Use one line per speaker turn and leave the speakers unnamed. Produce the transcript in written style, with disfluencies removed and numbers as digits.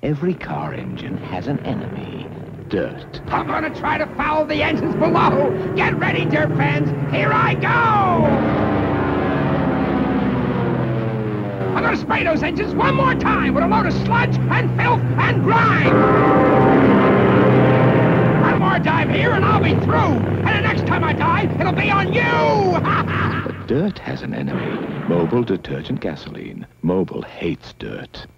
Every car engine has an enemy. Dirt.
I'm gonna try to foul the engines below. Get ready, dirt fans. Here I go! I'm gonna spray those engines one more time with a load of sludge and filth and grime. One more dive here and I'll be through. And the next time I dive, it'll be on you!
But dirt has an enemy. Mobile Detergent Gasoline. Mobile hates dirt.